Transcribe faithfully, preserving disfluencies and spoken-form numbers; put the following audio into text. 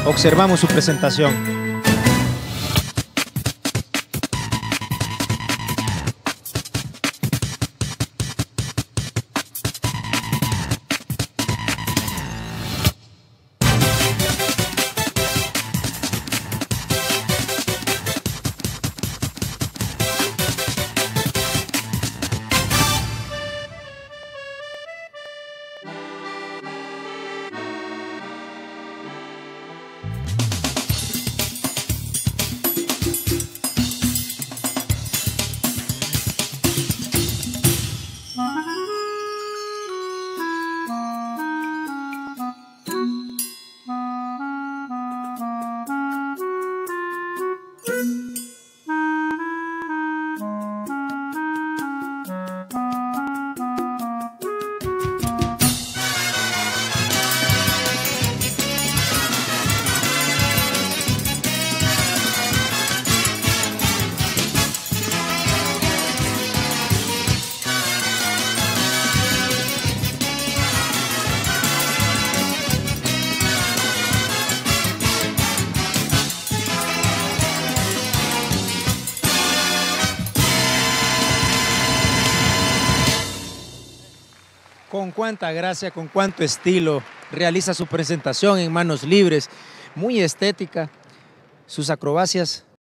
Observamos su presentación. Con cuánta gracia, con cuánto estilo realiza su presentación en manos libres, muy estética, sus acrobacias